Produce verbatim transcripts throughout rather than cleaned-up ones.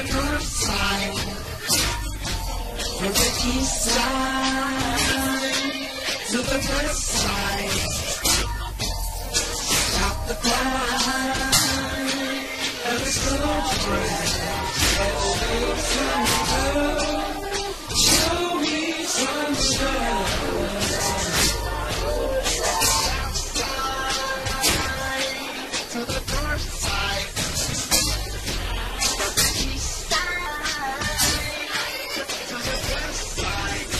north side, from the east side to the west side. Stop the climb of the slow train. Let's make some love. Show me some love. To the north side, from the east side to the west side.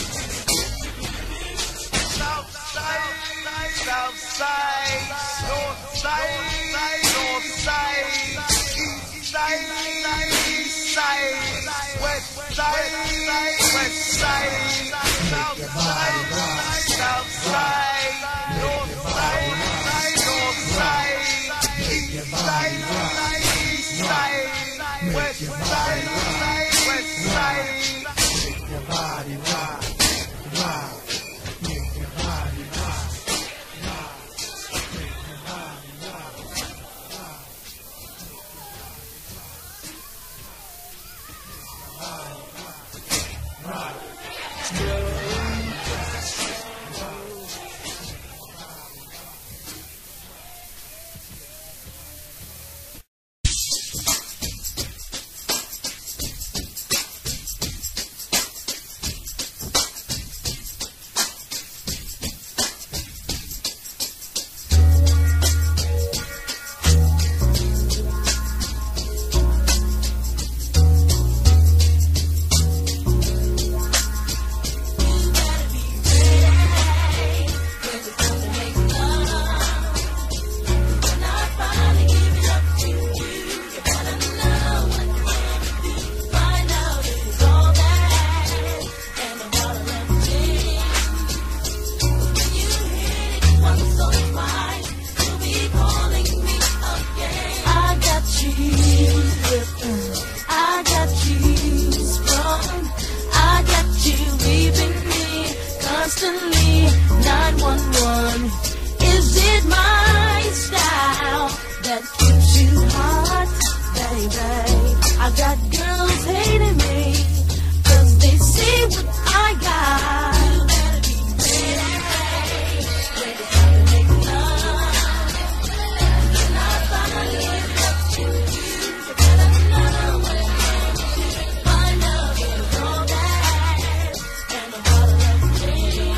South side, south side, north side, north side, east side, east side, west side, west side, south side, south side, north side, north side, east side, east side, west side, west side. Make your body rock, rock. Make your body rock, rock. Make your body rock, rock. Rock, rock. nine one one. Is it my style that keeps you hot, baby? I got girls hating me, cause they see what I got. You better be ready, ready to make love. When I finally get up to you, you better know what I'm doing. My love is all that, and a bottle of gin.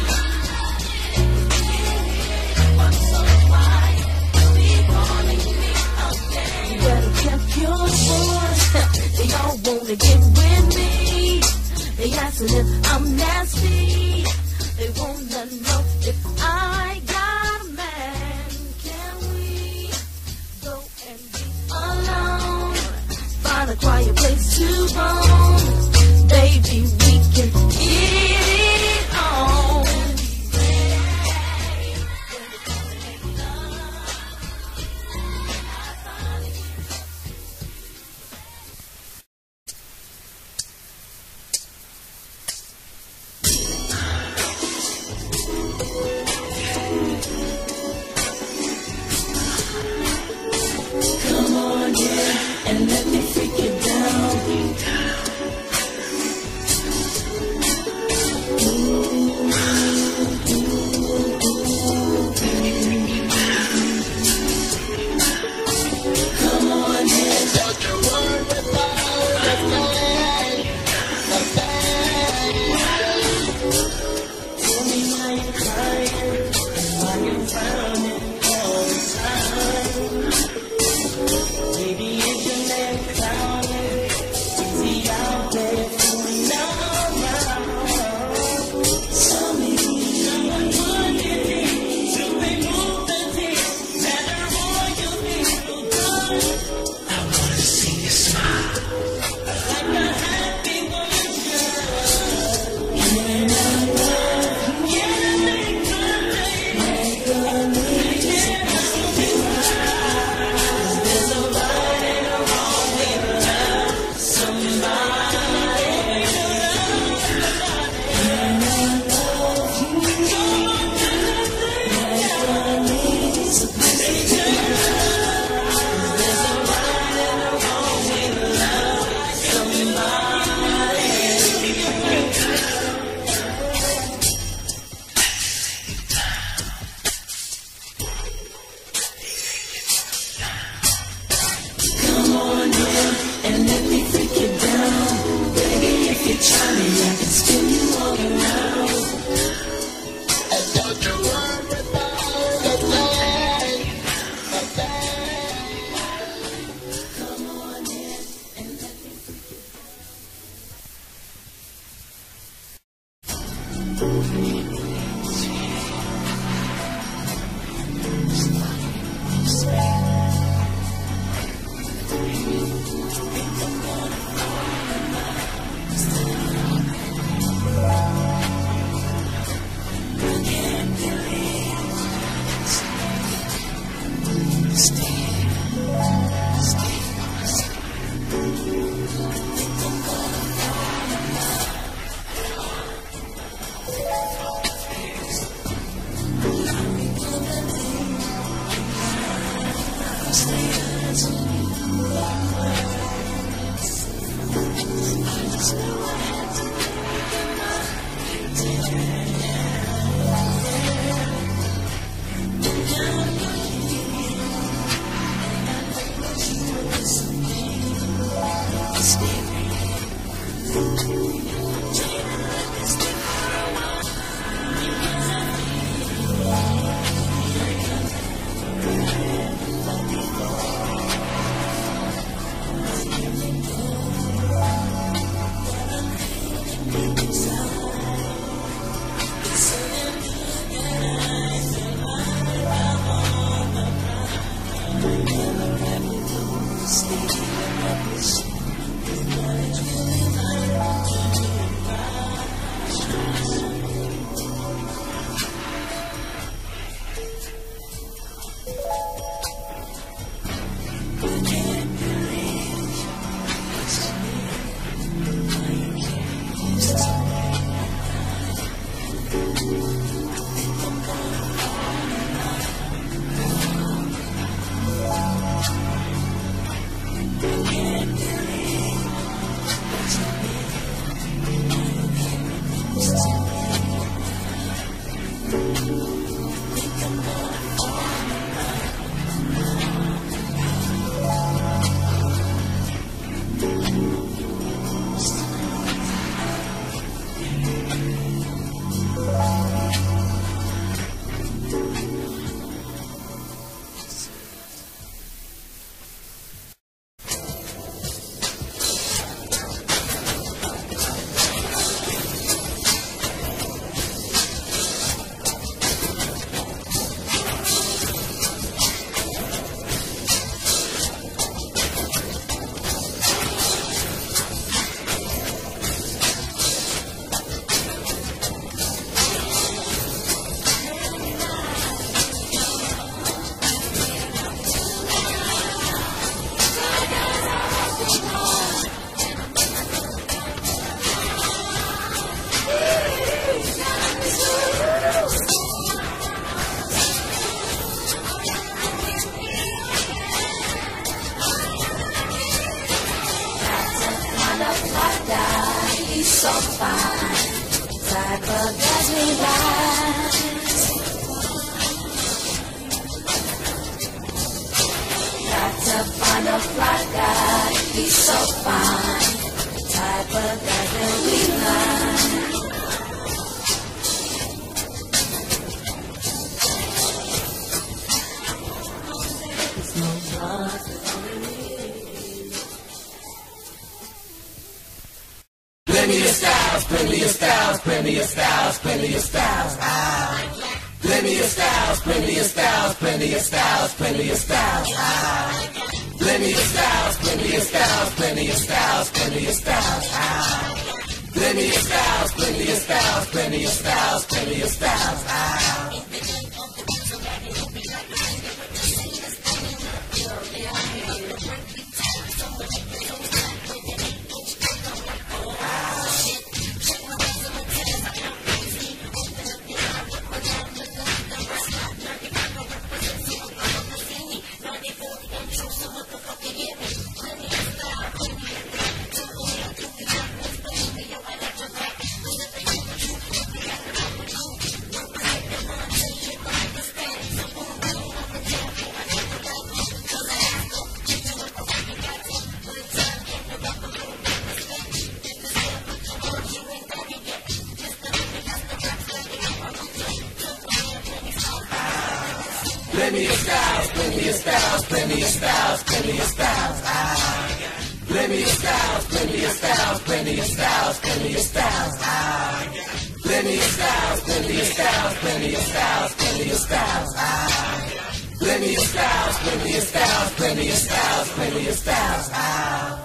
Your boys, they all wanna get with me. They asking if I'm nasty. They wanna know if I got a man. Can we go and be alone? Find a quiet place to roam. Baby, we can get it on. And let me freak you down. Come on in, don't you worry about the bag, the bag. Tell me why you're crying, why you're frowning all the time. Baby, if your neck crowded, is he out there fooling around? Tell me, number one, you think, should we move the thing? Matter more, you feel good. I wanna see you smile, like a happy woman should. And I love, yeah, make good, make good. Plenty of styles, plenty of styles, plenty of styles, plenty of styles. Ah. Plenty of styles, plenty of styles, plenty of styles, plenty of styles. Ah. Plenty of styles, plenty of styles, plenty of styles, plenty of styles. Ah. Plenty of styles, plenty of styles, plenty of styles, plenty of styles. Ah. Plenty of styles, plenty of styles, plenty of styles, plenty of styles. Ah. Plenty of styles, plenty of styles, plenty of styles, plenty of styles. Ah. Plenty of styles, plenty of styles, plenty of styles, plenty of styles. Ah. Plenty of styles, plenty of styles, plenty of styles, plenty of styles. Ah.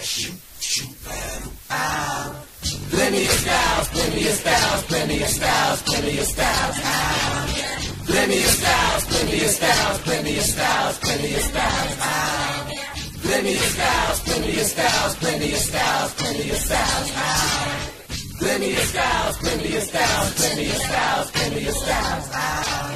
Plenty of styles, plenty of styles, plenty of styles, plenty of styles. Ah. Plenty of styles, plenty of styles, plenty of styles, plenty of styles. Ah. Plenty of styles, plenty of styles, plenty of styles, plenty of styles. Ah. Plenty of styles, plenty of styles, plenty of styles, plenty of styles. Ah.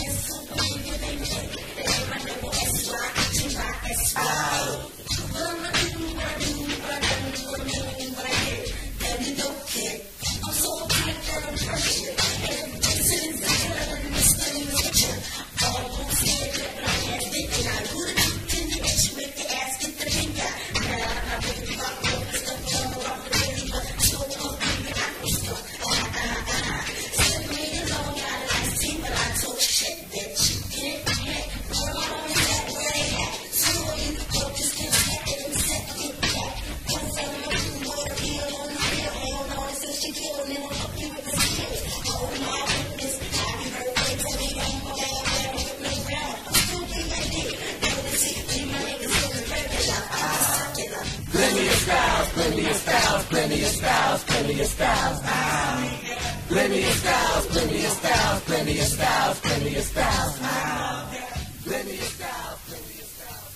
Plenty of styles, plenty of styles, plenty of styles, plenty of styles. Ah. Plenty of styles, plenty of styles, plenty of styles, plenty of styles. Ah. Plenty of styles, plenty of styles.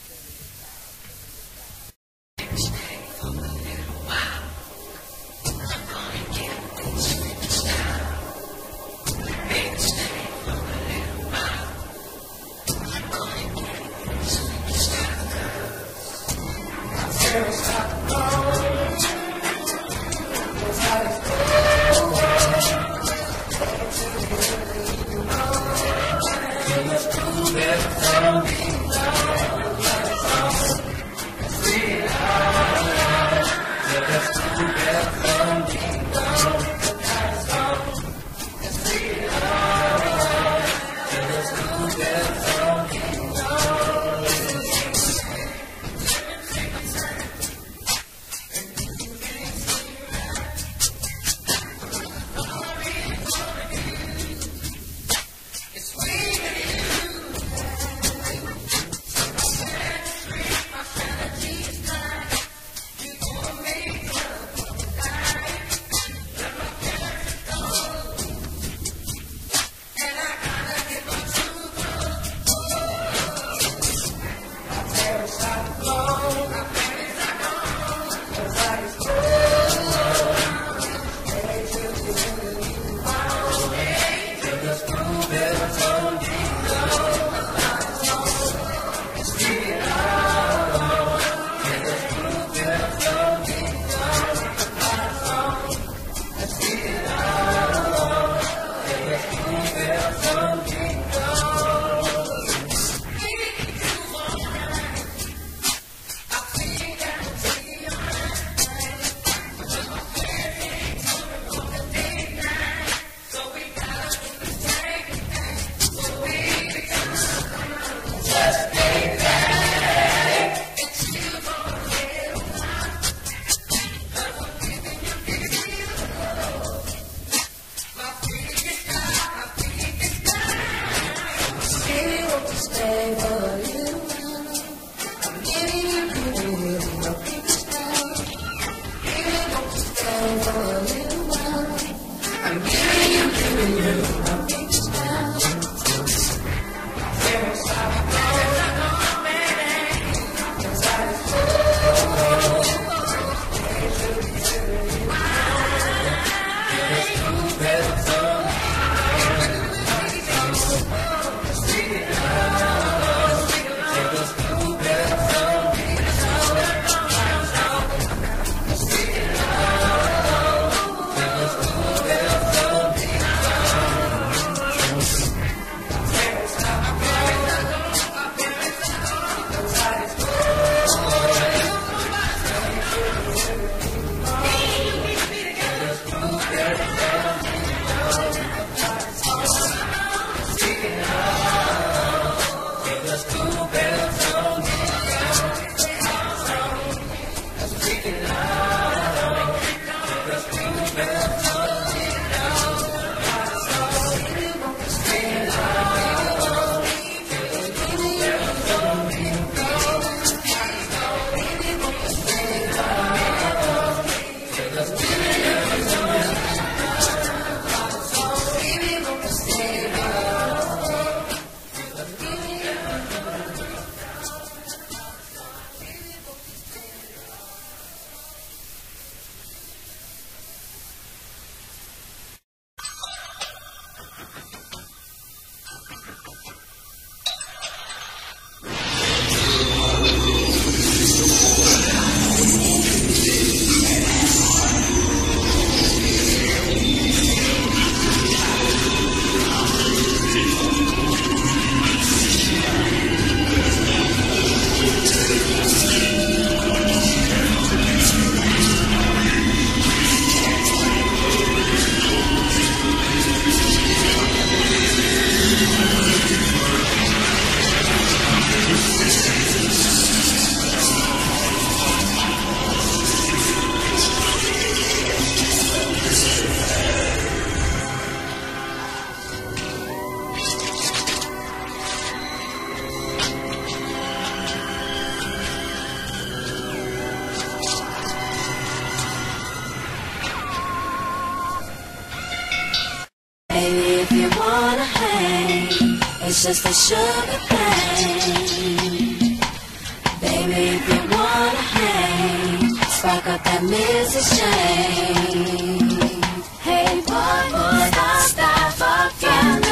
It's just a sugar pain. Baby, if you wanna hang, spark up that Missus Jane. Hey boy, boy, stop, stop, fucking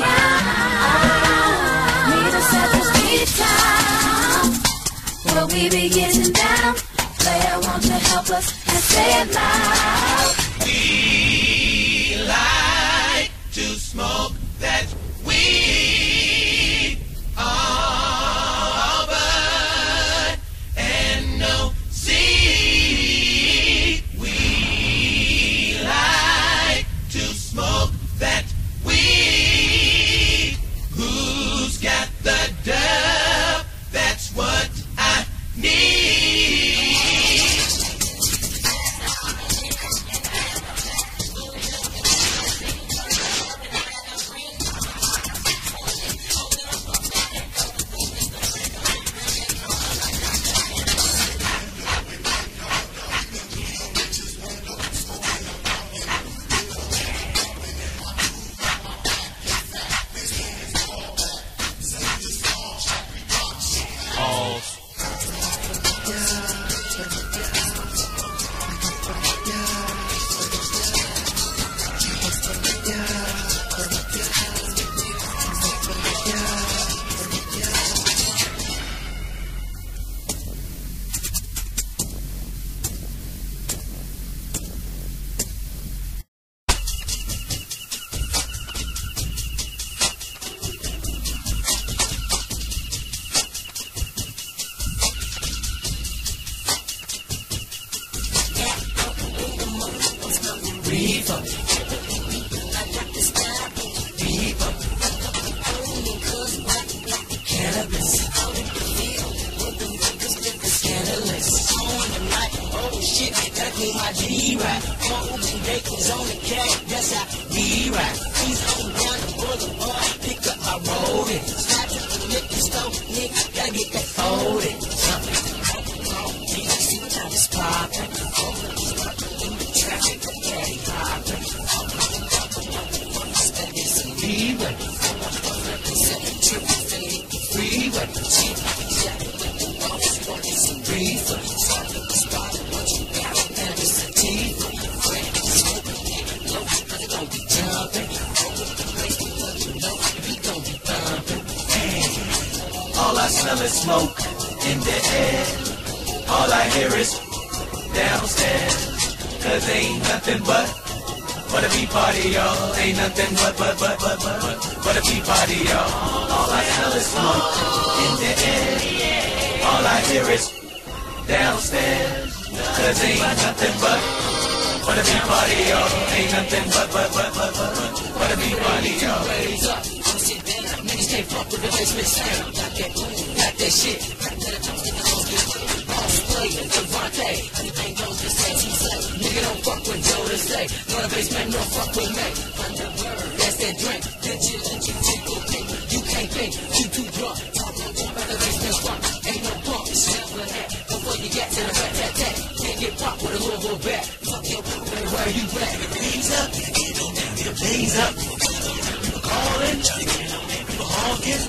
around. Need us at this beat time, where we be getting down. Player, won't you help us and say it loud? We like to smoke that weed, all bud and no seed. We like to smoke that weed. Who's got the dub? That's what I need. All I smell is smoke in the air. All I hear is downstairs. Cause ain't nothing but But a bee party, y'all. Ain't nothing but, but, but, but, but, but, but a bee party, y'all. All I smell is smoke in the air. All I hear is downstairs. Cause ain't nothing but But a bee party, y'all. Ain't nothing but, but, but, but, but, but, but a bee party, y'all. Raise up, come sit down. Niggas can't fuck with the basement sound. Got that boom, got that shit. Boss player, Devontae. Anything goes to say, he say. Nigga don't fuck with Joe to say. No, the basement don't fuck with me. That's that drink. That shit that you take your pick. You can't think, you too drunk. Talk about the basement fuck. Ain't no pump, it's never that. Before you get to the rat tat tat. Can't get popped with a little bit back. Fuck your where you at? Blaze up, get a blaze up. People calling, people honking.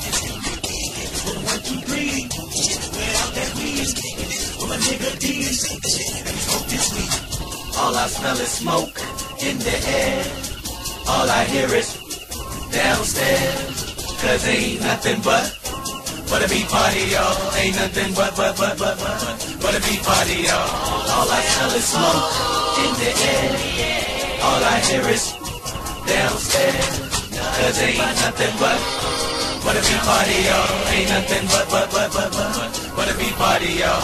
One, two, three. Where out that weed? For my nigga D's. Smoke this weed. All I smell is smoke in the air. All I hear is downstairs. Cause ain't nothing but But a bee party, y'all. Ain't nothing but, but, but, but, but, but, but a bee party, y'all. All I smell is smoke in the air. All I hear is downstairs. Cause ain't nothing but But a bee party, y'all. Ain't nothing but, but, but, but, but, but, but a bee party, y'all.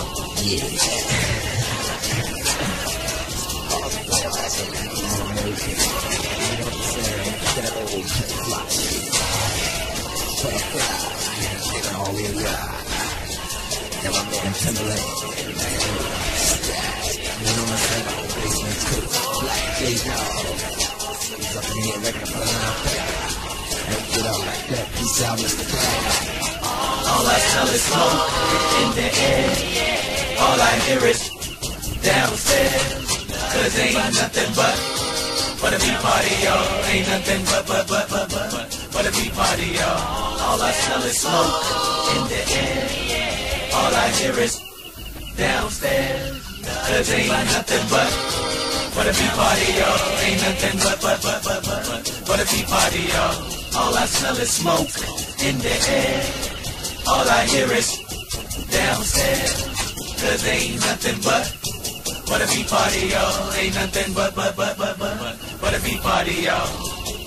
All I smell is smoke in the air. All I hear is downstairs. Cause ain't nothing but But a bee party, y'all. Ain't nothing but, but, but, but, but, but What a big party, y'all. All I smell is smoke in the air. All I hear is downstairs. Cause ain't nothing but what a big party, y'all. Ain't nothing but, but, but, but, but, but. What a big party, y'all. All I smell is smoke in the air. All I hear is downstairs. Cause ain't nothing but what a big party, y'all. Ain't nothing but, but, but, but, but, but. What a big party, y'all.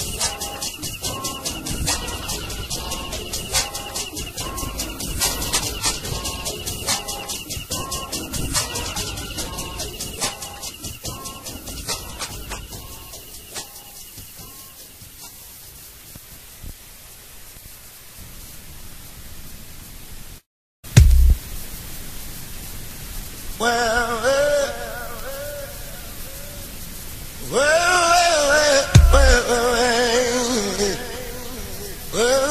Well, well, well, well, well, well, well,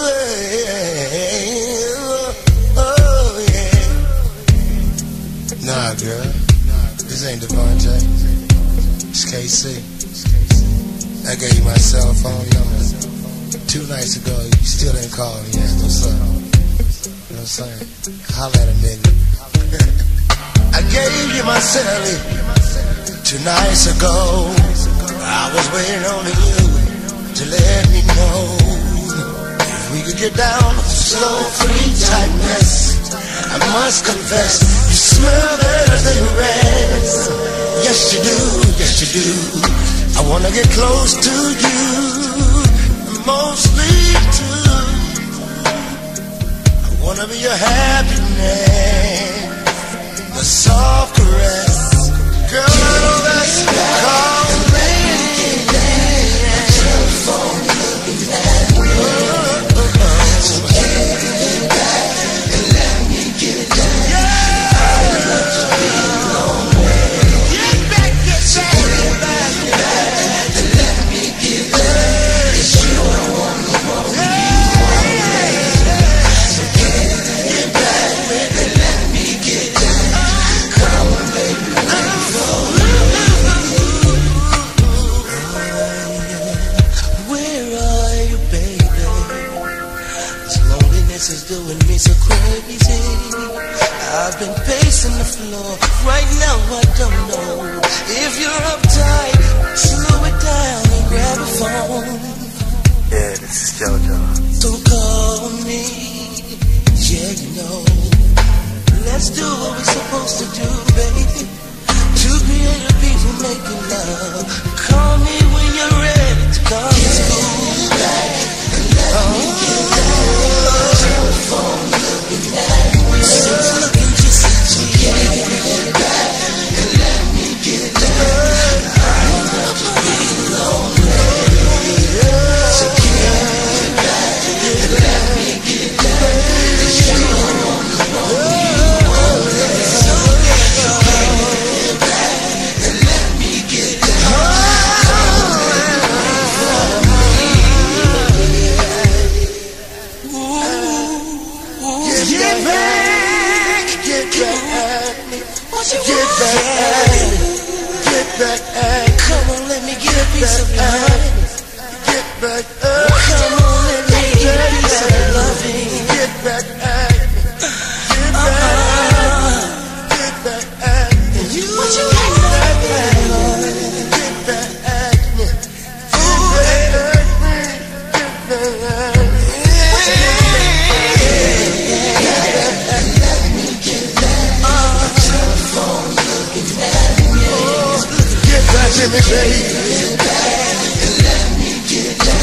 oh yeah. Nah, girl, this ain't Devontae. It's K C. I gave you my cell phone number two nights ago. You still ain't called me yet. What's up? You know what I'm saying? Holla at a nigga. I gave you my celly two nights ago. I was waiting on you to let me know if we could get down with slow free tightness. I must confess, you smell better than the rest. Yes you do, yes you do. I wanna get close to you, mostly too. I wanna be your happiness. A soft caress, girl, I know that's called a lady. Telephone looking at me. So give it back and let me get it down. Yeah. I love to be lonely. Get back, get back, get back, get back and let me get it down. 'Cause you don't want no more when you want me. So get back and let me get it down. Is doing me so crazy. I've been pacing the floor. Right now I don't know if you're uptight. Slow it down and grab a phone. Yeah, this is JoJo. So call me. Yeah, you know. Let's do what we're supposed to do, baby. Two creative people making love. Call me when you're ready to come to school. Oh. Telephone looking at me. She's looking just at me. Get it back and let me get it down. I love to be lonely. So get it back and let me get it down. 'Cause you don't want to know you want it. So get it back and let me get it down. Get back, get back at me. Get back at me. Get back at me. Come on, let me get a piece of your mind. Get back at me. Come on, let me get a piece of your loving. Get back at me. Get back. Get back at me. What you got? Get back at me. Get back at me. Get back at me. Give me, baby. Get back and let me get down.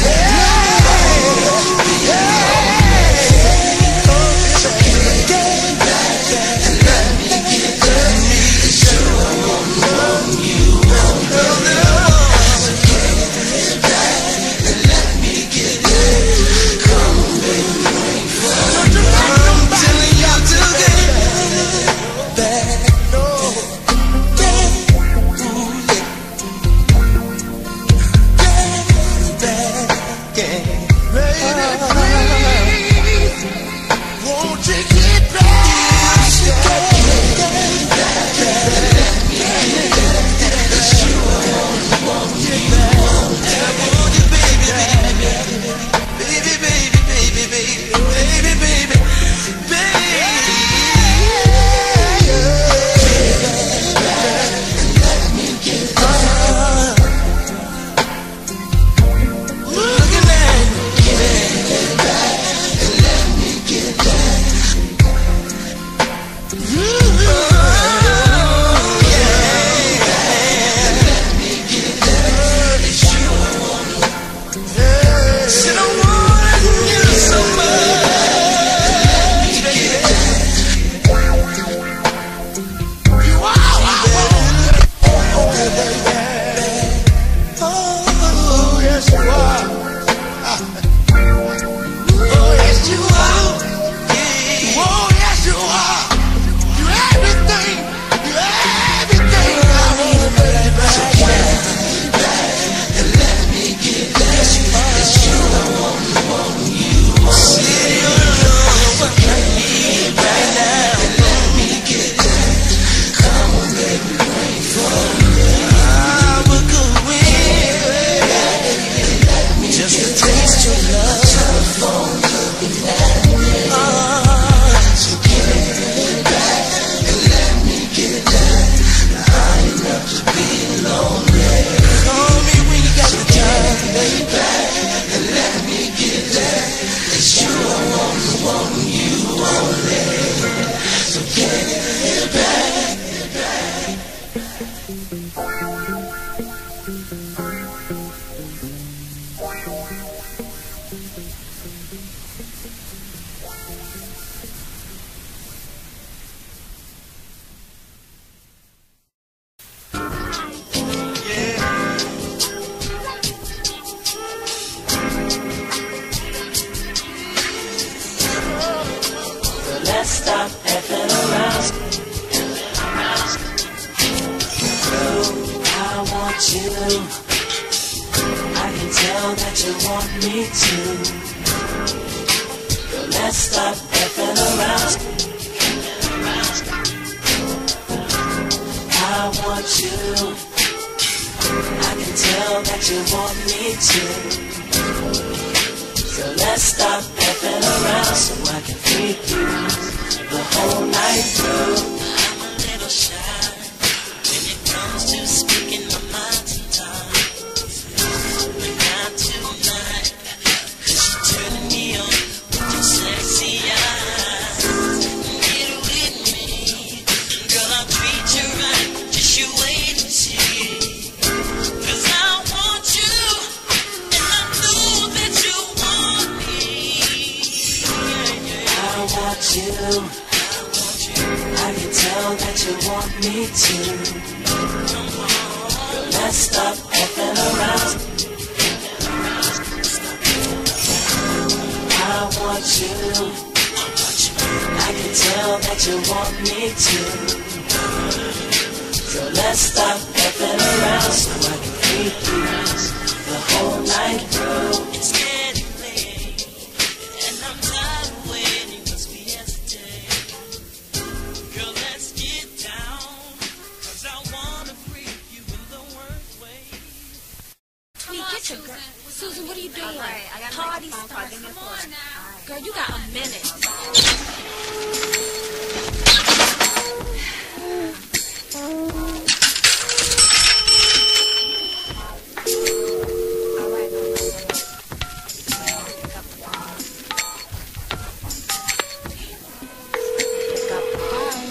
Yeah. Yeah. So get back and let me get down. 'Cause you don't want no, you want no. So get back and let me get down. Come on, baby, bring fun. I'm telling you to get back. No. Let's stop effing around. Girl, I want you. I can tell that you want me to. Girl, let's stop effing around. I want you. I can tell that you want me to. So let's stop effing around so I can freak you the whole night through. I'm a little shy when it comes to speaking my mind sometimes. But not tonight, cause you're turning me on with your sexy eyes. Get with me, girl, I'll treat you right, just you wait and see. Cause I want you, and I know that you want me. I want you, I can tell that you want me to. Girl, let's stop effing around. I want you, I can tell that you want me to. So let's stop effing around so I can freak you the whole night through. It's getting late, and I'm tired of waiting, cause we hesitate. Girl, let's get down, cause I wanna freak you in the worst way. Tweet, get your girl. Susan, what are you doing? All right, I got Party my phone starts. call. Give me a Come phone. on now. Girl, you got a minute. All right, no, no, no, no. Pick up the phone. Pick up the phone.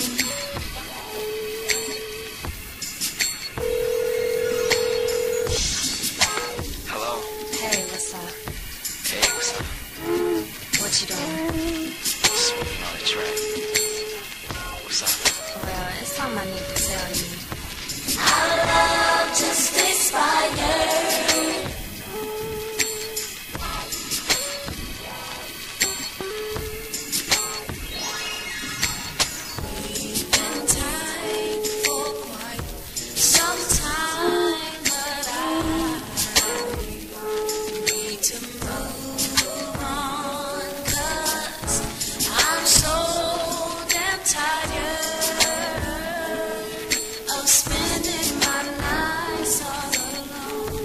Hello. Hey, what's up? Hey, what's up? What you doing? Just waiting on the track. What's up? Well, it's something I need to tell you. Our love just expired. We've been tied for quite some time, but I need to move on, 'cause I'm so damn tired of spending my nights all alone.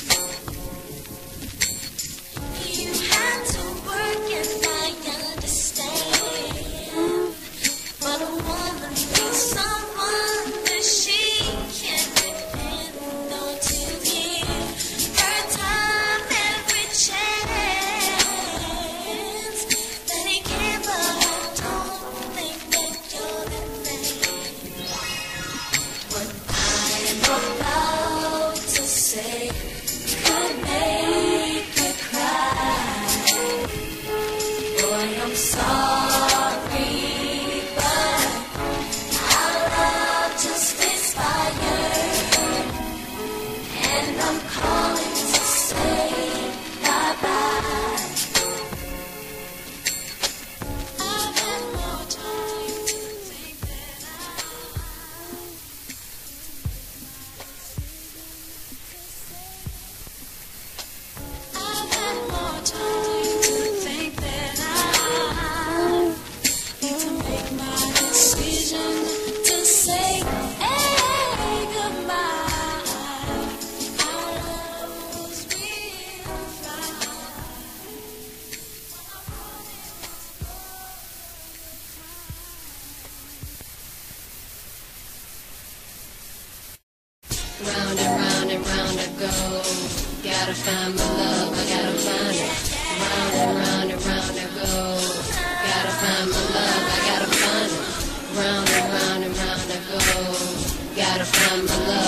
You had to work and I understand, but a woman needs someone that she can depend on to give her time every chance that he can, but I don't think that you're the man. What I'm about to say could make you cry. Boy, I'm sorry, but our love just expired, and I'm calling to say bye-bye. I've had more time to think than I. I've had more time to think that I need to make my decision to say hey, goodbye. Our love was real fine. Round and round and round I go. Gotta find my love, I gotta find it. Round and round and round I go. Gotta find my love, I gotta find it. Round and round and round I go. Gotta find my love.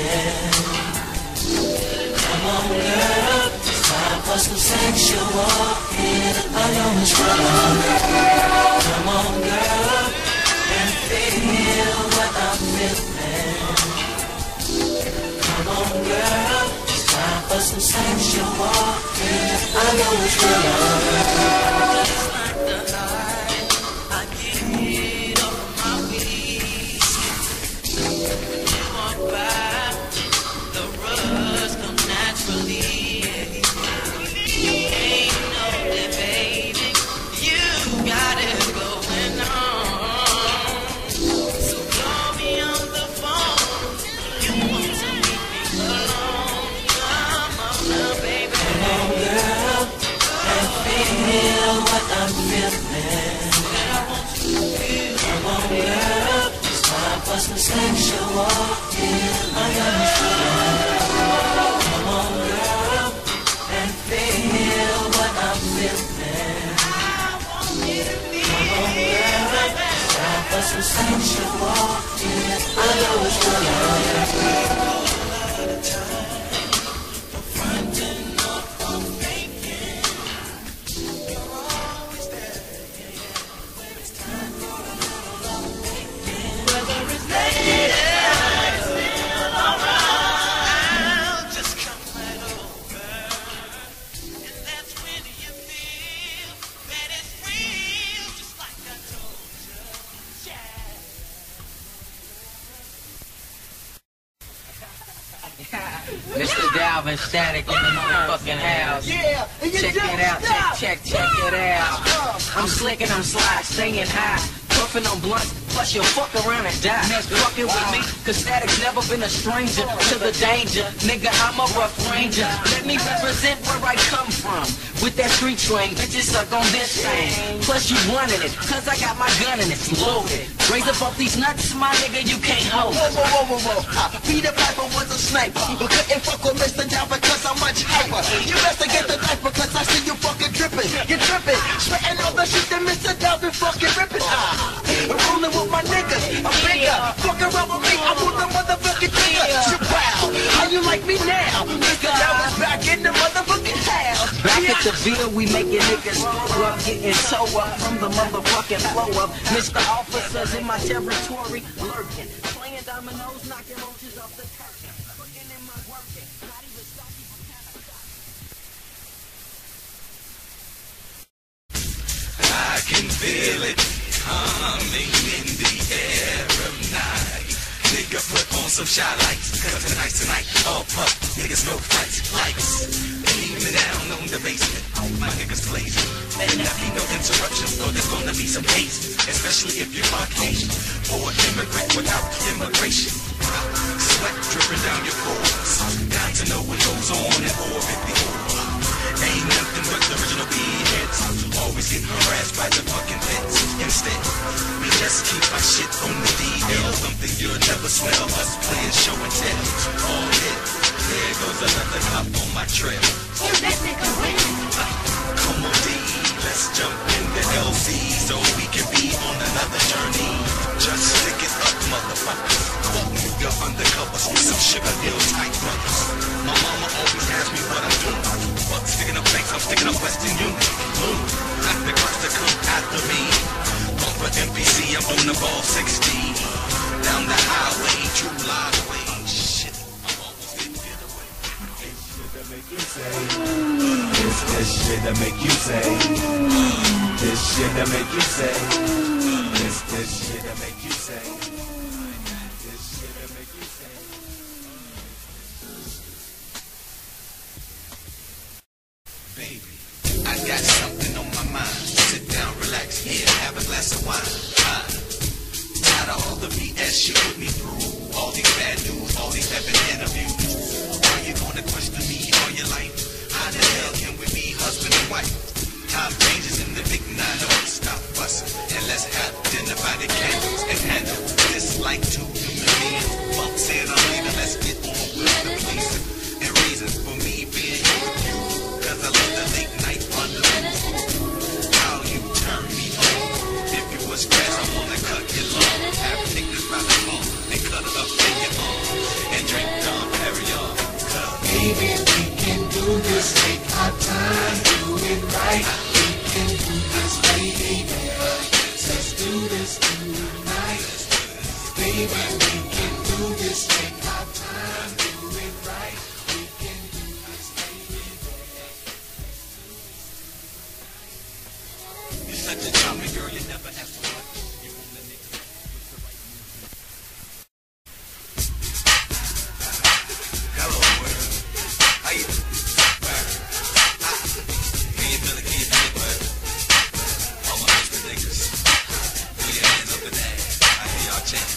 feeling. Come on, girl, it's time for some sexual walking. I know it's wrong. Come on, girl, and feel what I'm feeling. Come on, girl, it's time for some sexual walking. I know it's wrong. Just like the night I get off my knees. You walk by, the rush come naturally. Ain't no debating, you got it going on. So call me on the phone, you want to meet me alone. Come on now, baby. Come on, girl, and feel what I'm feeling. Come on, girl, it's time for some sexual walking. I understand. Come on, girl, and feel what I'm feeling. Come on, girl, it's time for some sexual walking. I know it's wrong. Mister Dalvin Static in the motherfucking house. Yeah, and you Check just it out, stop. check, check, check it out. I'm slick and I'm sly, staying high. Puffing on blunts, plus you'll fuck around and die. Fucking with me, cause Static's never been a stranger to the danger. Nigga, I'm a rough ranger. Let me represent where I come from. With that street slang, bitches stuck on this thing. Plus you wanted it, cause I got my gun and it's loaded. Raise up off these nuts, my nigga, you can't hold Whoa, it. whoa, whoa, whoa, whoa. Uh, Peter Piper was a sniper, but couldn't fuck with Mister Down because I'm much hyper. You best to get the knife because I see you fucking dripping. You're tripping, spitting all the shit that Mister Down fucking ripping. Ah, rolling with my niggas, I'm bigger. Fuck around with me, I want the motherfucking trigger. Wow, how you like me now? Mister Down is back in the motherfucking house. Back at the Ville, we making niggas throw up, getting toe up from the motherfucking flow up. Mister Officers in my territory, lurking, playing dominoes, knocking roaches off the curtain, putting in my working, not even stocky for I can feel it coming in the air of night. Nigga, put on some shy lights, cause tonight's tonight. All pup, niggas no fights, lights. Leave me down on the basement, my niggas blazing. And there be no interruptions, or there's gonna be some haste. Especially if you're Caucasian, or immigrant without immigration. Sweat dripping down your pores, down to know what goes on in orbit before. Ain't nothing but the original B-heads, always getting harassed by the fucking feds. Instead, we just keep our shit on the D L, something you'll never smell, us playing show and tell. All hit, there goes another cop on my trail. Where's that nigga win? Come on D, let's jump in the L Z so we can be on another journey. Just stick it up, motherfuckers. Fuck nigga undercover, some sugar hill type brothers. My mama always asks me what I'm doing. Fuck sticking up banks, I'm sticking up Western Union. Boom, not the girls that come after me. Bumper M P C, I'm doing the ball sixty. Down the highway, true live way. Shit, I'm almost getting it away. This, this shit that make you say. This shit that make you say. This, this shit that make you say. This shit that make you say. Baby, I got something on my mind. Sit down, relax, here, have a glass of wine. I, tired of all the B S you put me through. All these bad news, all these epic interviews. Are you gonna question me all your life? How the hell can we be husband and wife? Time changes in the big nine oh. Stop fussing and let's have dinner by the candles and handle this like two human beings. Fuck said I'm leaving, let's get on with the pleasing and reasons for me being you. Cause I love the late night rendezvous. How you turn me on. If you was grass, I wanna cut you long. Have niggas by the phone and cut it up in your arm and drink down. Baby, we can do this, take our time, do it right. We can do this, baby. Let's do this tonight. Baby, we can do this, take our time, do it right. We can do this, baby. You're such a charming girl, you never ask for much. You want the nigga with the right music. Hello, world. How you doing? Can you feel it? Can you feel it, bud? All my Mister niggas. Put your hands up in the air. I hear y'all chanting.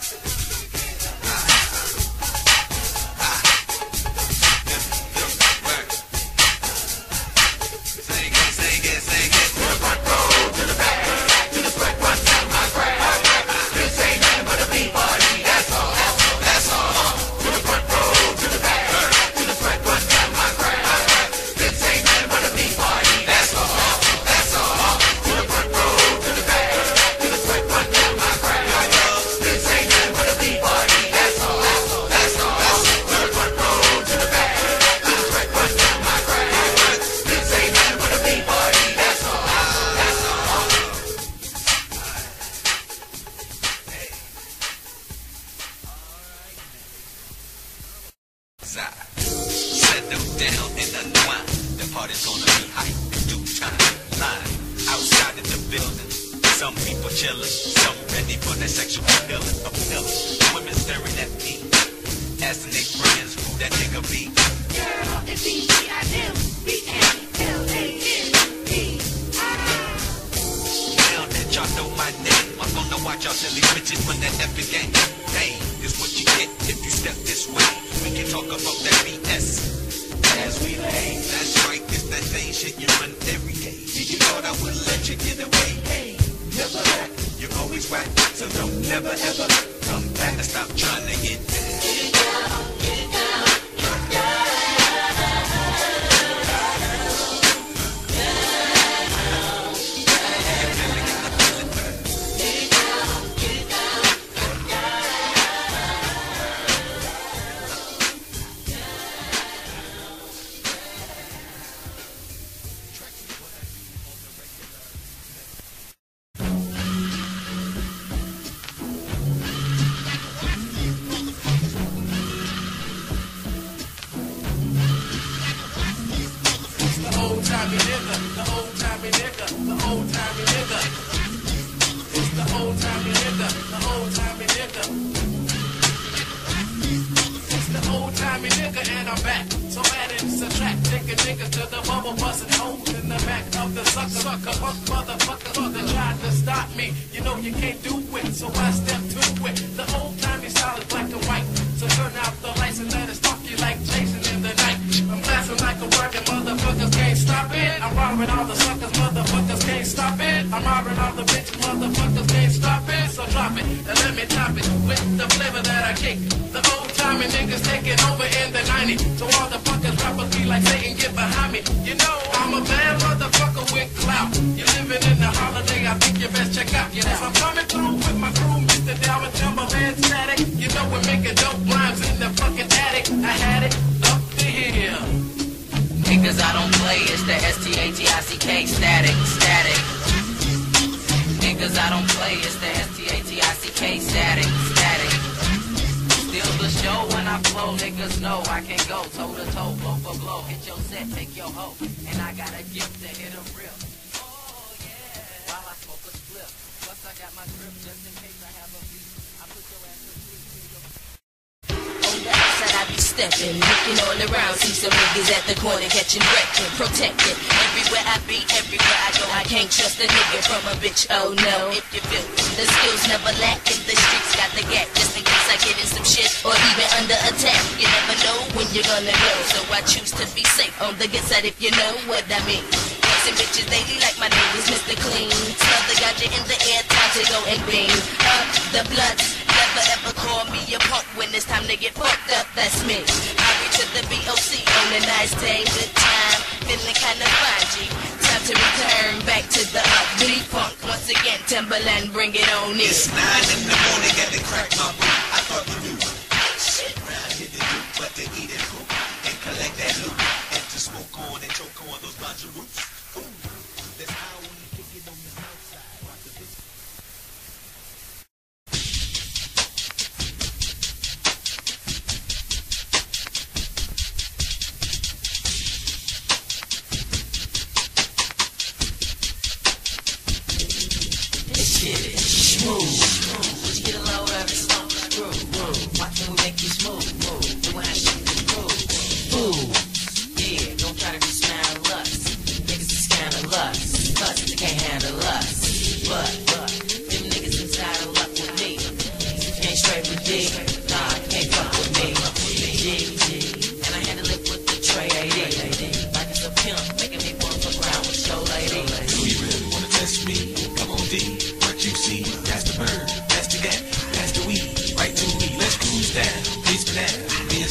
Settle down and unwind. The party's gonna be hype in due time. Line outside of the building. Some people chillin', some ready for that sexual healing. A feeling. Women staring at me, asking their friends who that nigga be. Girl, it's B T I M B A L A N E. Now that y'all know my name, I'm gonna watch y'all silly bitches when that epic game. Pain is what you get if you step this way. We can talk about that B S as we lay. That's right, it's that same shit you run every day. You thought I would let you get away. Hey, never back. You're always right, so don't never ever come back and stop trying to get down. Get down, get down, get down. old-timey nigga, the old-timey nigga, the old-timey nigga. It's the old-timey nigga, the old-timey nigga. It's the old-timey nigga and I'm back. So add and subtract, taking niggas to the bubble, busting holes in the back of the sucker. Sucker, punk motherfucker, mother tried to stop me. You know you can't do it, so I step to it. The old-timey style is black and white. So turn out the lights and let it stalk you like Jason in the night. I'm blasting like a working motherfuckers can't stop it. I'm robbing all the suckers, motherfuckers can't stop it. I'm robbing all the bitches, motherfuckers can't stop it. So drop it and let me top it with the flavor that I kick. The old-timey niggas taking over in the nineties. So all the fuckers rappers be like Satan, get behind me. You know I'm a bad motherfucker with clout. You're living in the holiday, I think you best check out. Yes, I'm coming through with my crew, Mister Dalvin Timberland Static. You know we're making dope rhymes in the fucking attic. I had it up to here. Niggas I don't play, it's the S T A T I C K static, static. Niggas I don't play, it's the S T A T I C K static, static. Still the show when I flow, niggas know I can go toe to toe, blow for blow, hit your set, take your hoe, and I got a gift to hit a rip. Oh yeah, while I smoke a split, plus I got my grip just in case I have a beat. I put your ass to sleep till your on the outside I be stepping, looking all around, see some niggas at the corner catching wrecking, protecting. Everywhere I be, everywhere I go, I can't trust a nigga from a bitch, oh no. If you feel the skills never lack, if the streets got the gap, just in case I get in some shit, or even under attack. You never know when you're gonna go, so I choose to be safe on the good side if you know what I mean. Some bitches daily like my name is Mister Clean. Smell the ganja in the air, time to go and beam up the bloods. Never ever call me a punk when it's time to get fucked up, that's me. I reach to the B O C on a nice day, good time, feeling kinda fine, G. Time to return back to the upbeat funk. Once again, Timberland, bring it on in. It's nine in the morning, got to crack my weed. I thought you knew. Shit round here to do but to eat it cool and collect.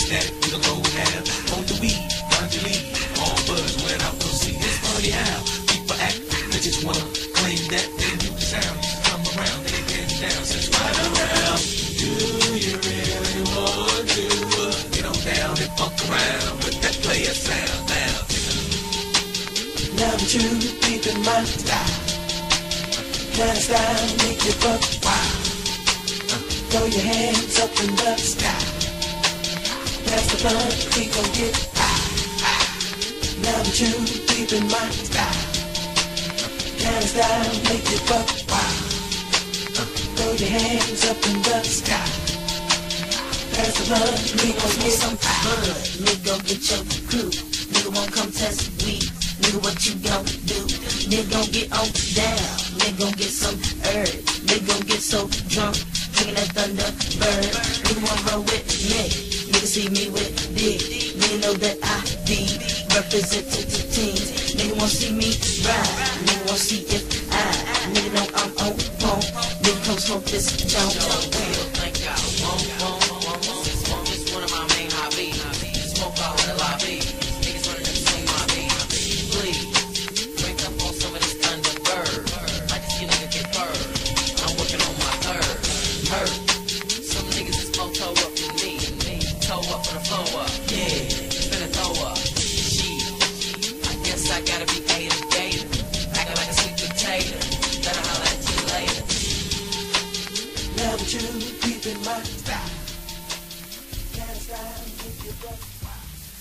static, we gon' go with half. On the weed, find your lead. All buzz, when out, go see. It's funny how people act. They just wanna claim that they do the sound. Come around, they get down, since right around. Do you really want to uh, get on down and funk around with that player sound now? Now that you deep in my style, kind of style make you buck wild. Uh, throw your hands up in the sky. Pass the blunt, we gon' get high. Now that you deep in my style, kind of style make you buck wild. Uh, throw your hands up in the sky. Pass the blunt, we gon' get some fun. Nigga gon' get your crew. Nigga won't come test weed. Nigga, what you gon' do? Nigga gon' get on down. Nigga gon' get some herb. Nigga gon' get so drunk, drinking that Thunderbird. Nigga wanna roll with me. Nigga see me with big. Nigga know that I be representative teams. Nigga wanna see me ride. Nigga wanna see if I. Nigga know I'm on phone. Nigga come smoke this joint. Think I won't, won't, won't, won't. Smoke is one of my main hobbies. Smoke out in the lobby. Niggas running between my beat. Please, drink up on some of this Thunderbird. Like to see a nigga get burned. I'm working on my third. Hurt. Some niggas is more toe up than me. Toe up on the floor up. Yeah, finna throw up. Shit. I guess I gotta be gator gator. Acting like a sweet potato. Better holler at you later. Now that you deep in my style, kind of style make you buck wild.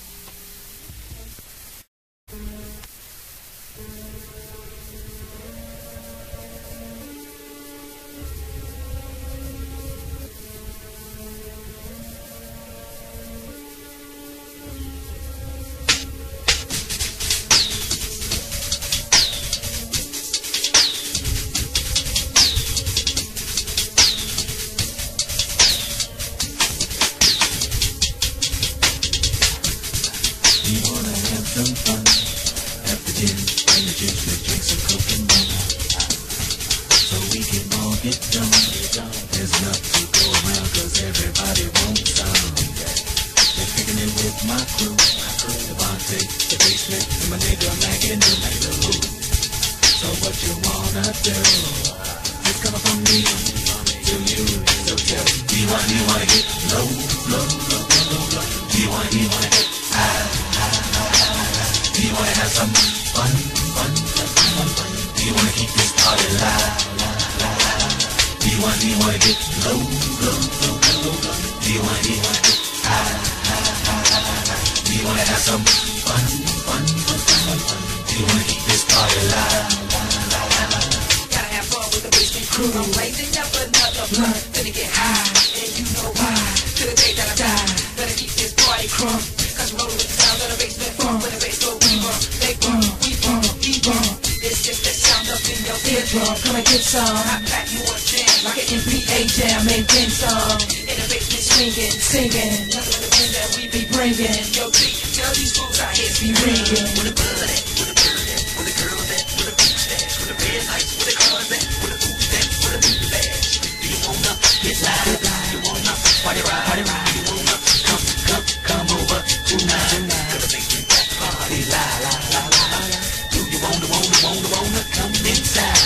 You wanna have some fun? After gin, bring the juice, let's drink some coke and rum. So we can all get done. There's enough to go around, cause everybody wants some. They're kicking it with my crew. Devontae, the basement, and my nigga Mac and the nigga. So what you wanna do? It's coming from me to you. So tell me, do you want, do you wanna get low, low, low, low, low? Do you want, do you wanna get high? Do you wanna have some fun, fun, fun, fun, fun? Do you wanna keep this party alive? Do you want, do you wanna get low, low, low, low, low? Do you want, do you wanna get high, high, high, high? Do you wanna have some fun, fun, fun, fun, fun? Do you wanna keep this party alive? Gotta have fun with the basement crew. I'm blazing up another blunt, finna get high, and you know why. To the day that I die, better keep this party crunk. Cause I'm rolling with the sound of the basement funk. When the bass go, we bump, they bump, we bump, he bump. It's just that sound up in your eardrum. Come and get some. I pack you a jam like an M P A jam, and then some. In the basement swinging, singing. Nothing but the wind that we be bringing. Yo, G, tell these fools our heads be ringing. Where the blood at? Where the bird at? Where the girl at? Where the boots at? Where the red lights? Where the cars at? Where the boots at? Where the boots at? Do you wanna get live? Do you wanna party ride? Party ride? Do you wanna come, come, come over tonight? Tonight. Cause the basement got the party la la la la la. Do you wanna, wanna, wanna, wanna come inside?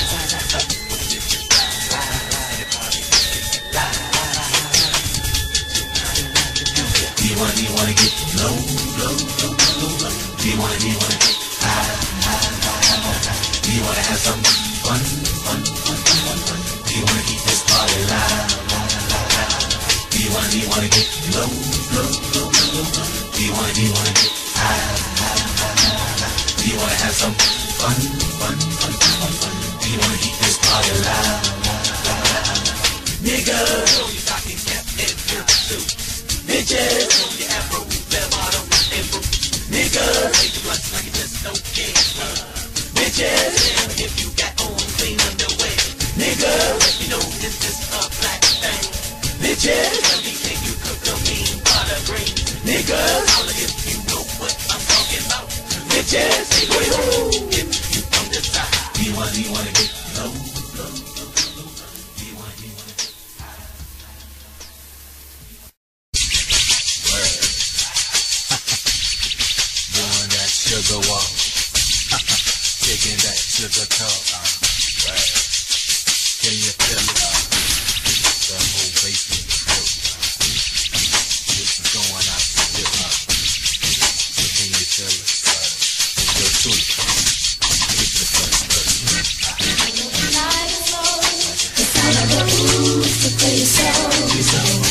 Do you wanna, do you wanna get low, low, low, low, low? Do you wanna, do you wanna get high, high, high, high? Do you wanna have some fun, fun, fun, fun, fun? Do you wanna keep this party alive? Do you wanna, do you wanna get low, low, low, low, low? Do you wanna, do you wanna get high, high, high, high? Do you wanna have some fun, fun, fun, fun, fun? Do you wanna keep this party alive? Nigga, throw your stocking cap and your suit. Bitches, throw your afro, bell bottom, and boots. Nigga, take the blunts like you just don't care. Bitches, if you got on clean underwear. Nigga, let me know this is a black thing. Bitches, let me think you cook the mean butter green. Nigga, holla if you know what I'm talking about. Bitches, say boy, who if you from the side. Do you wanna, do you wanna get low, low, low, low, low? Do you wanna, do you wanna get high? Word. go off. Taking that sugar talk. Right. Can you feel it? The whole basement is broke. This is going out to zip up. So can you feel it? Go to it. Get the first person. The sound of the blues to play your soul.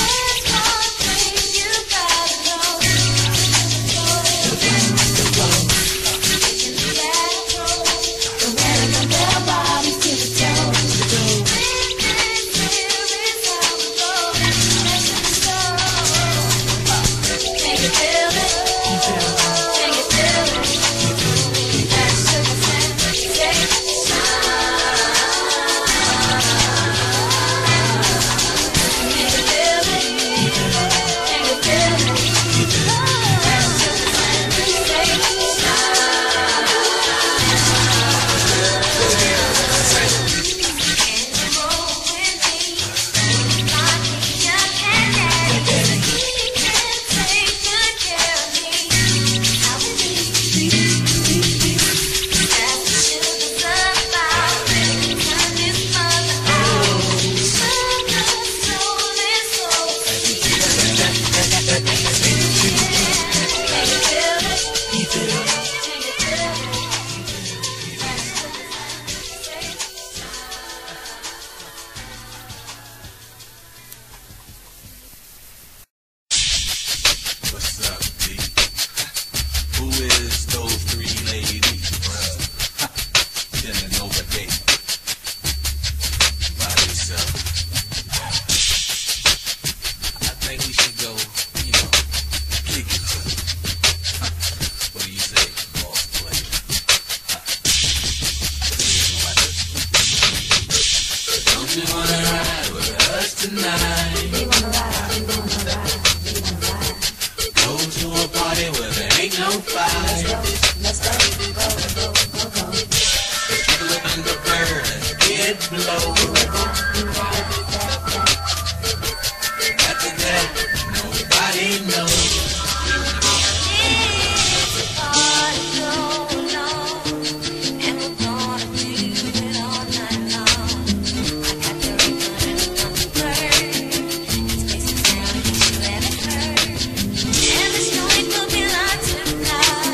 And this noise will be like tonight.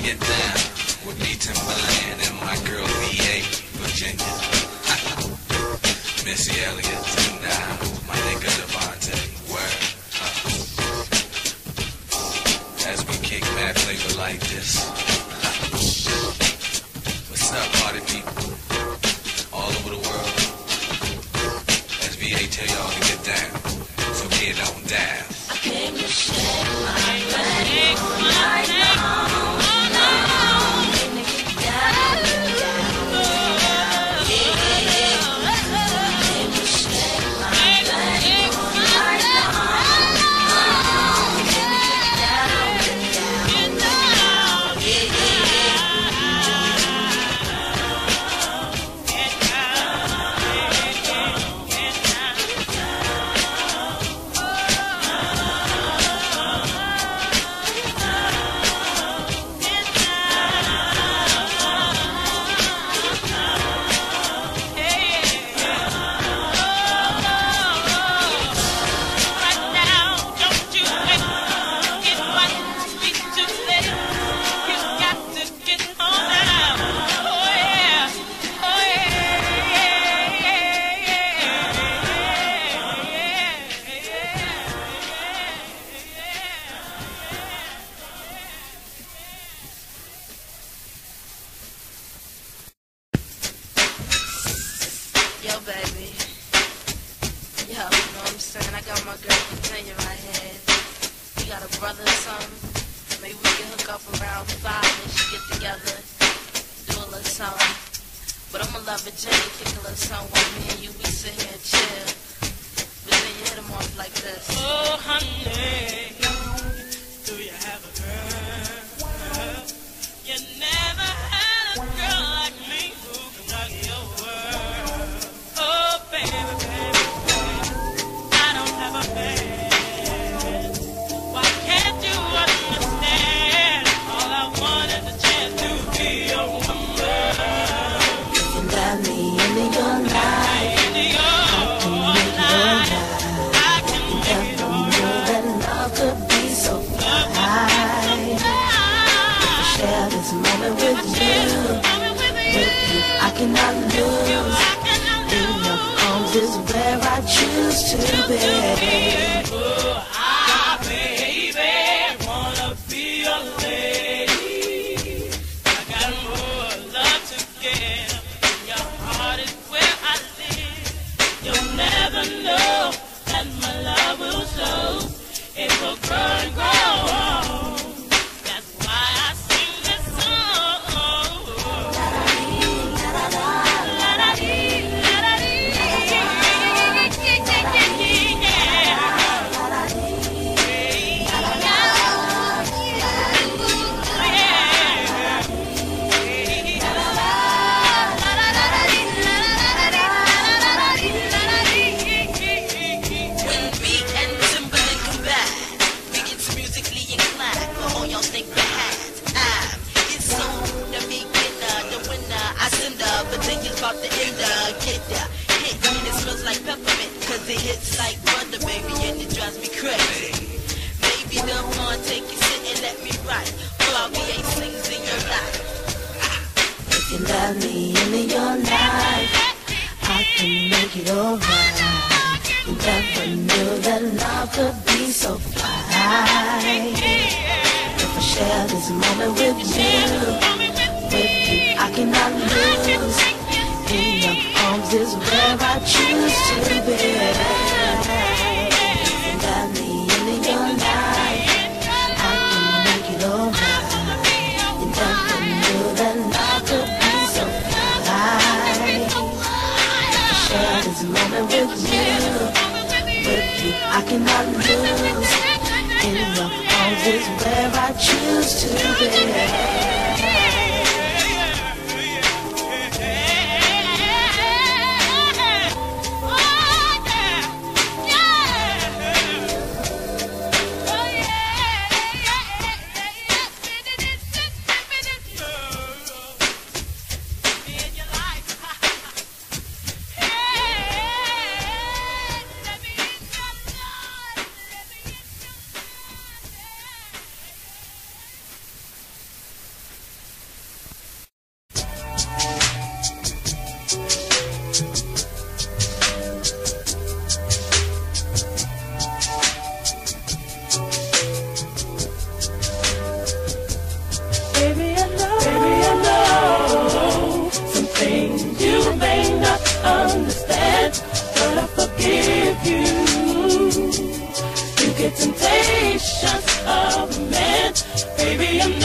get down with me, Timberland, and my girl V A, Virginia. Missy Elliott, and uh, my nigga Devontae, word. Uh, as we kick mad flavor like this. What's up, party people? All over the world. As V A tell y'all to get down, so get on down. I came to share my life all night long.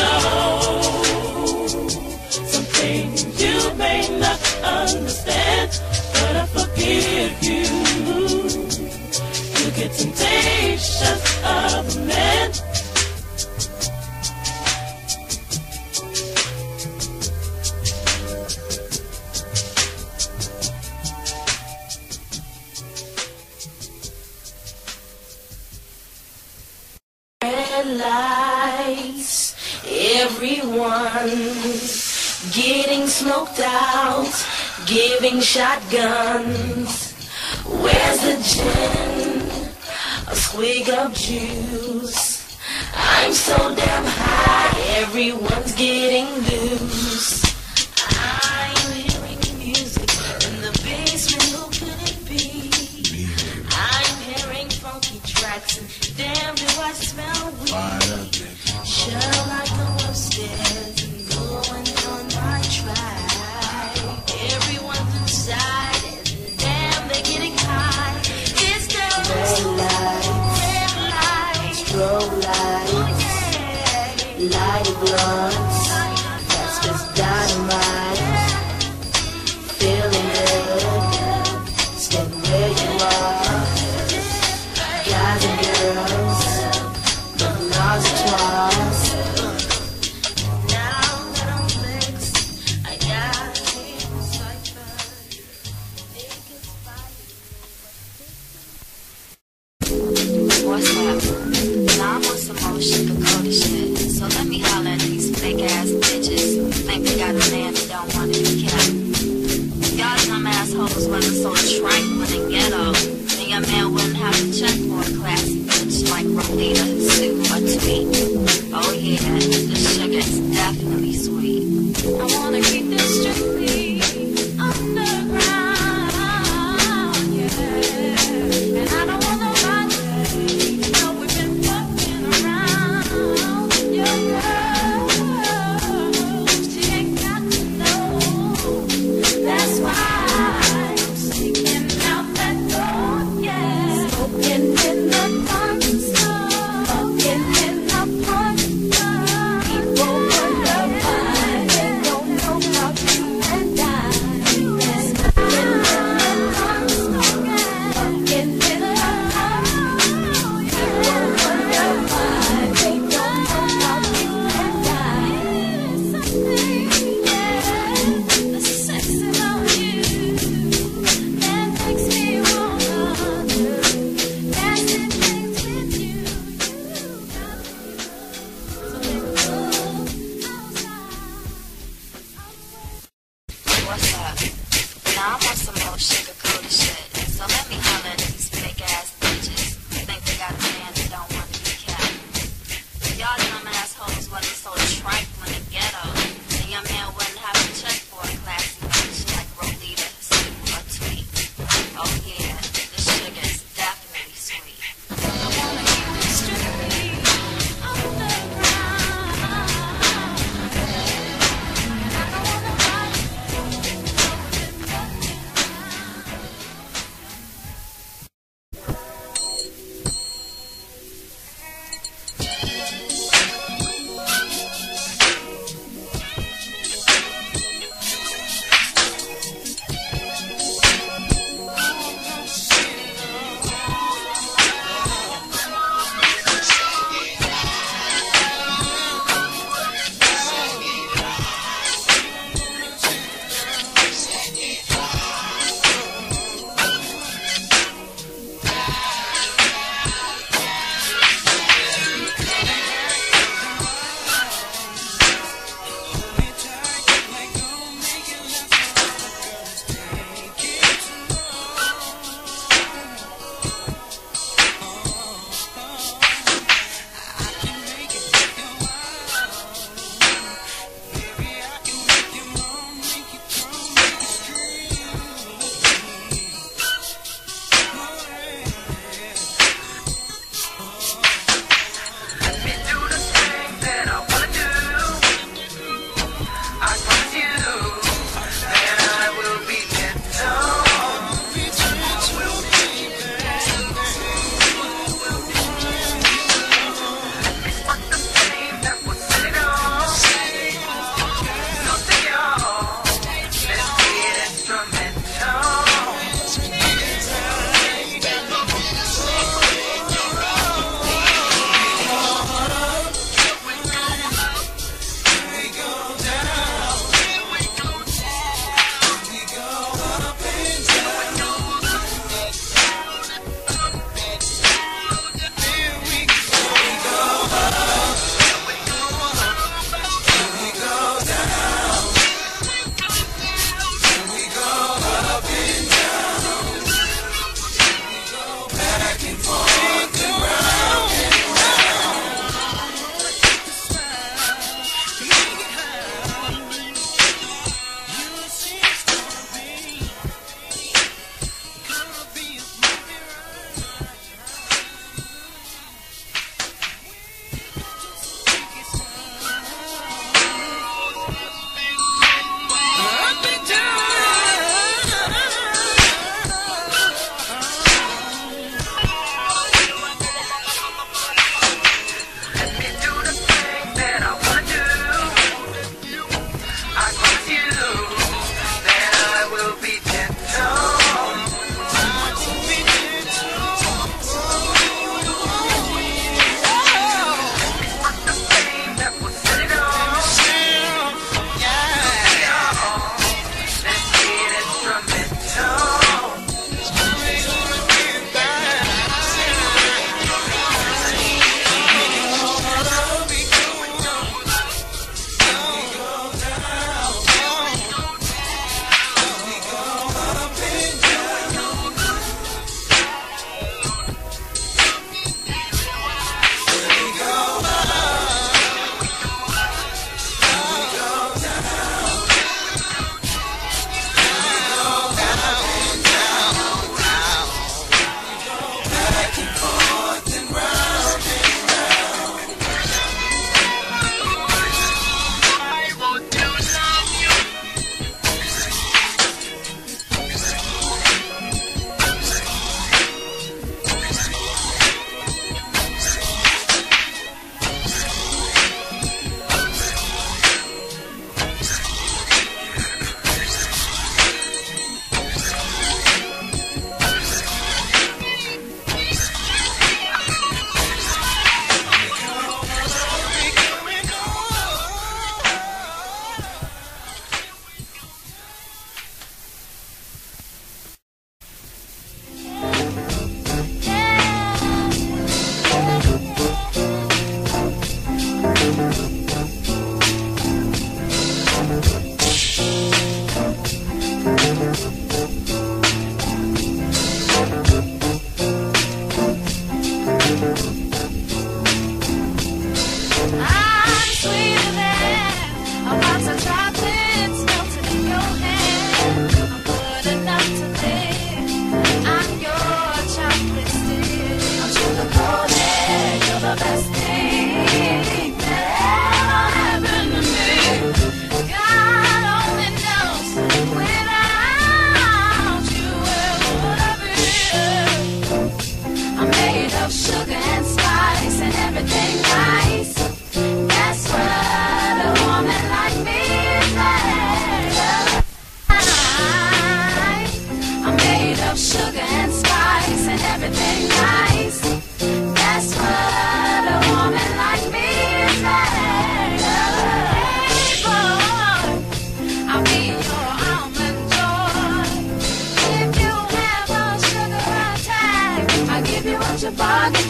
know some things you may not understand, but I forgive you. You get temptations of a man. Lights, everyone getting smoked out, giving shotguns. Where's the gin? A swig of juice. I'm so damn high, everyone's getting loose. I'm hearing music in the basement, who could it be? I'm hearing funky tracks and damn do I smell weed. Shall I go upstairs and go and on my track? Everyone's inside and damn they're getting high. It's the red lights, red lights, strobe lights, oh, yeah. Light blunts, that's just dynamite. Feeling good, stay where you are. Guys and girls, the lost twice. Now that I'm fixed, I got things like that. What's up? Now I'm on some more sugar-coated shit. So let me holler at these fake-ass bitches who think they got a man that don't want to be kept. Y'all dumb assholes wasn't so trifling and ghetto. And your man wouldn't have to check for a classy bitch like Rolita, Sue, or Tweet. Oh yeah, the sugar is definitely sweet. I wanna keep this strictly underground, yeah. And I don't want nobody to know we've been fucking around. Your girl, she ain't got to know. That's why I'm sneaking out that door, yeah. Smoking in the park, smoking in the park. People wonder why they don't know my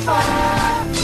far.